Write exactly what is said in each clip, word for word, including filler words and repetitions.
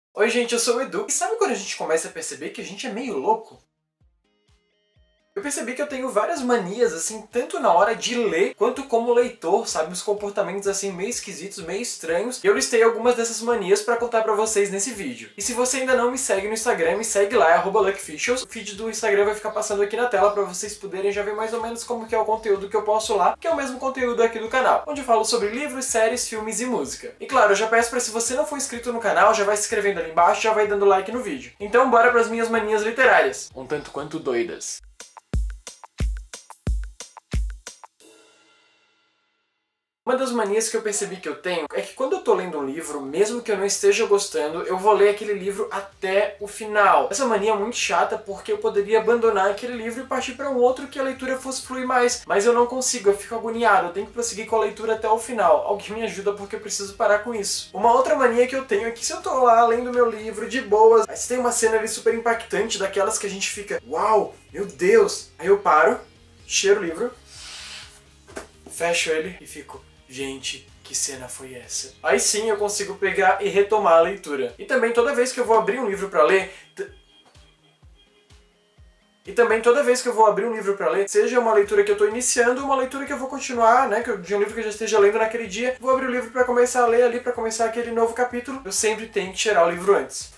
Oi gente, eu sou o Edu, e sabe quando a gente começa a perceber que a gente é meio louco? Eu percebi que eu tenho várias manias, assim, tanto na hora de ler, quanto como leitor, sabe? Uns comportamentos, assim, meio esquisitos, meio estranhos. E eu listei algumas dessas manias pra contar pra vocês nesse vídeo. E se você ainda não me segue no Instagram, me segue lá, é arroba luckofficials. O feed do Instagram vai ficar passando aqui na tela pra vocês poderem já ver mais ou menos como que é o conteúdo que eu posto lá, que é o mesmo conteúdo aqui do canal, onde eu falo sobre livros, séries, filmes e música. E claro, eu já peço pra, se você não for inscrito no canal, já vai se inscrevendo ali embaixo, já vai dando like no vídeo. Então bora pras minhas manias literárias. Um tanto quanto doidas. Uma das manias que eu percebi que eu tenho é que quando eu tô lendo um livro, mesmo que eu não esteja gostando, eu vou ler aquele livro até o final. Essa mania é muito chata porque eu poderia abandonar aquele livro e partir para um outro que a leitura fosse fluir mais. Mas eu não consigo, eu fico agoniado, eu tenho que prosseguir com a leitura até o final. Alguém me ajuda porque eu preciso parar com isso. Uma outra mania que eu tenho é que se eu tô lá lendo meu livro de boas, mas tem uma cena ali super impactante, daquelas que a gente fica, uau, meu Deus! Aí eu paro, cheiro o livro, fecho ele e fico, gente, que cena foi essa? Aí sim eu consigo pegar e retomar a leitura. E também toda vez que eu vou abrir um livro pra ler... E também toda vez que eu vou abrir um livro pra ler, seja uma leitura que eu tô iniciando ou uma leitura que eu vou continuar, né, de um livro que eu já esteja lendo naquele dia, vou abrir o livro pra começar a ler ali, pra começar aquele novo capítulo, eu sempre tenho que cheirar o livro antes.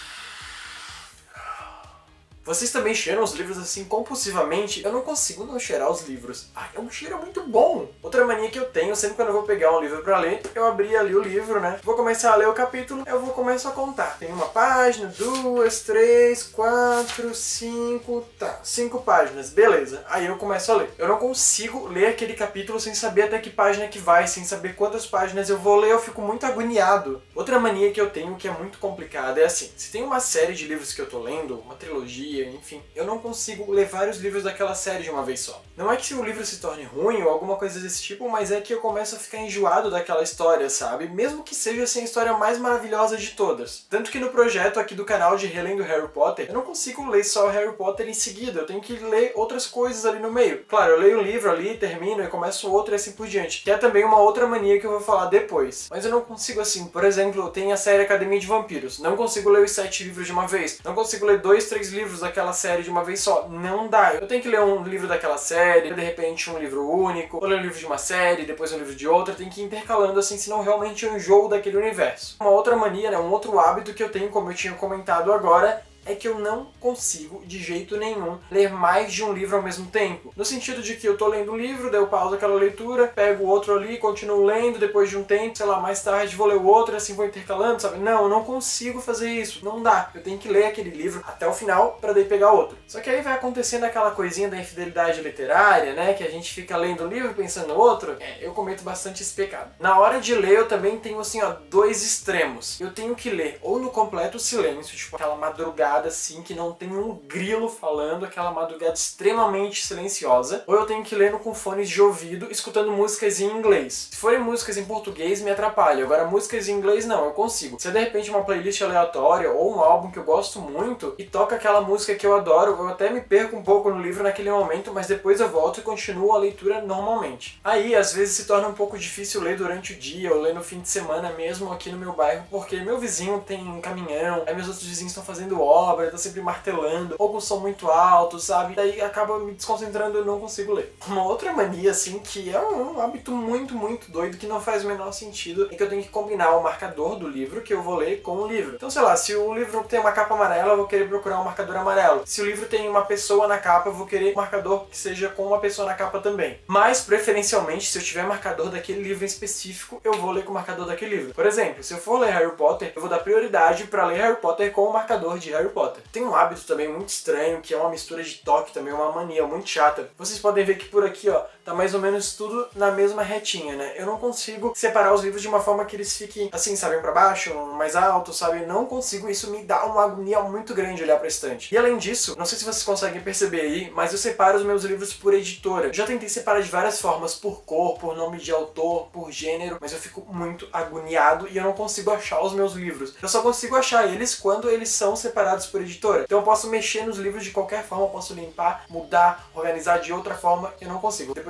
Vocês também cheiram os livros assim compulsivamente? Eu não consigo não cheirar os livros. Ai, é um cheiro muito bom! Outra mania que eu tenho, sempre quando eu vou pegar um livro pra ler, eu abri ali o livro, né? Vou começar a ler o capítulo, eu vou começar a contar. Tem uma página, duas, três, quatro, cinco... Tá, cinco páginas, beleza. Aí eu começo a ler. Eu não consigo ler aquele capítulo sem saber até que página que vai, sem saber quantas páginas eu vou ler, eu fico muito agoniado. Outra mania que eu tenho que é muito complicada é assim, se tem uma série de livros que eu tô lendo, uma trilogia, enfim, eu não consigo ler vários livros daquela série de uma vez só. Não é que o livro se torne ruim ou alguma coisa desse tipo, mas é que eu começo a ficar enjoado daquela história, sabe? Mesmo que seja assim a história mais maravilhosa de todas. Tanto que no projeto aqui do canal de Relendo Harry Potter, eu não consigo ler só Harry Potter em seguida, eu tenho que ler outras coisas ali no meio. Claro, eu leio um livro ali, termino e começo outro e assim por diante, que é também uma outra mania que eu vou falar depois. Mas eu não consigo assim, por exemplo, tem a série Academia de Vampiros, não consigo ler os sete livros de uma vez, não consigo ler dois, três livros daquela série de uma vez só, não dá. Eu tenho que ler um livro daquela série, de repente um livro único, ou ler um livro de uma série, depois um livro de outra, eu tenho que ir intercalando assim, senão realmente eu enjoo daquele universo. Uma outra mania, né, um outro hábito que eu tenho, como eu tinha comentado agora, é que eu não consigo, de jeito nenhum, ler mais de um livro ao mesmo tempo. No sentido de que eu tô lendo um livro, daí eu pauso aquela leitura, pego o outro ali, continuo lendo, depois de um tempo, sei lá, mais tarde vou ler o outro, assim vou intercalando, sabe? Não, eu não consigo fazer isso, não dá. Eu tenho que ler aquele livro até o final pra daí pegar outro. Só que aí vai acontecendo aquela coisinha da infidelidade literária, né? Que a gente fica lendo um livro pensando no outro. É, eu cometo bastante esse pecado. Na hora de ler eu também tenho, assim, ó, dois extremos. Eu tenho que ler ou no completo silêncio, tipo aquela madrugada assim, que não tem um grilo falando, aquela madrugada extremamente silenciosa, ou eu tenho que ler no com fones de ouvido, escutando músicas em inglês. Se forem músicas em português, me atrapalha. Agora, músicas em inglês, não, eu consigo. Se é de repente uma playlist aleatória ou um álbum que eu gosto muito e toca aquela música que eu adoro, eu até me perco um pouco no livro naquele momento, mas depois eu volto e continuo a leitura normalmente. Aí, às vezes, se torna um pouco difícil ler durante o dia, ou ler no fim de semana mesmo aqui no meu bairro, porque meu vizinho tem um caminhão, aí meus outros vizinhos estão fazendo obra, obra, tá sempre martelando, ou com som muito alto, sabe? Daí acaba me desconcentrando e eu não consigo ler. Uma outra mania, assim, que é um hábito muito, muito doido, que não faz o menor sentido, é que eu tenho que combinar o marcador do livro que eu vou ler com o livro. Então, sei lá, se o livro tem uma capa amarela, eu vou querer procurar um marcador amarelo. Se o livro tem uma pessoa na capa, eu vou querer um marcador que seja com uma pessoa na capa também. Mas, preferencialmente, se eu tiver marcador daquele livro em específico, eu vou ler com o marcador daquele livro. Por exemplo, se eu for ler Harry Potter, eu vou dar prioridade pra ler Harry Potter com o marcador de Harry Potter. Tem um hábito também muito estranho, que é uma mistura de toque também, uma mania muito chata. Vocês podem ver que por aqui, ó, tá mais ou menos tudo na mesma retinha, né? Eu não consigo separar os livros de uma forma que eles fiquem assim, sabe, pra baixo, mais alto, sabe? Não consigo, isso me dá uma agonia muito grande olhar pra estante. E além disso, não sei se vocês conseguem perceber aí, mas eu separo os meus livros por editora. Eu já tentei separar de várias formas, por cor, por nome de autor, por gênero, mas eu fico muito agoniado e eu não consigo achar os meus livros. Eu só consigo achar eles quando eles são separados por editora. Então eu posso mexer nos livros de qualquer forma, eu posso limpar, mudar, organizar de outra forma, eu não consigo. Depois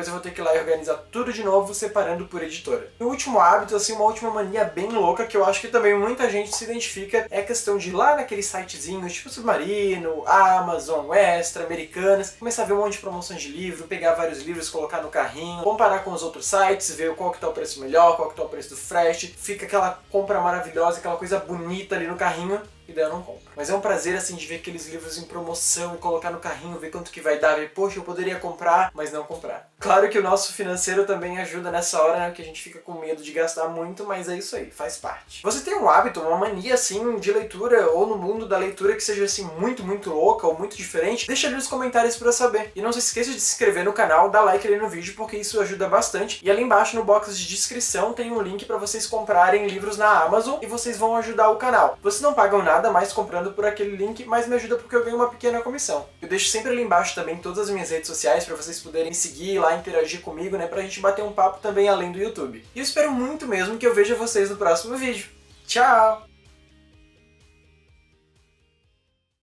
depois eu vou ter que ir lá e organizar tudo de novo, separando por editora. E o último hábito, assim, uma última mania bem louca, que eu acho que também muita gente se identifica, é a questão de ir lá naqueles sitezinhos, tipo Submarino, Amazon, Extra, Americanas, começar a ver um monte de promoções de livro, pegar vários livros, colocar no carrinho, comparar com os outros sites, ver qual que tá o preço melhor, qual que tá o preço do frete, fica aquela compra maravilhosa, aquela coisa bonita ali no carrinho, e daí eu não compro. Mas é um prazer, assim, de ver aqueles livros em promoção e colocar no carrinho, ver quanto que vai dar, ver, poxa, eu poderia comprar, mas não comprar. Claro que o nosso financeiro também ajuda nessa hora, né, que a gente fica com medo de gastar muito, mas é isso aí, faz parte. Você tem um hábito, uma mania, assim, de leitura, ou no mundo da leitura que seja, assim, muito, muito louca, ou muito diferente, deixa ali nos comentários pra eu saber. E não se esqueça de se inscrever no canal, dar like ali no vídeo, porque isso ajuda bastante. E ali embaixo, no box de descrição, tem um link pra vocês comprarem livros na Amazon, e vocês vão ajudar o canal. Vocês não pagam nada nada mais comprando por aquele link, mas me ajuda porque eu ganho uma pequena comissão. Eu deixo sempre ali embaixo também todas as minhas redes sociais para vocês poderem me seguir lá, interagir comigo, né, pra gente bater um papo também além do YouTube. E eu espero muito mesmo que eu veja vocês no próximo vídeo. Tchau!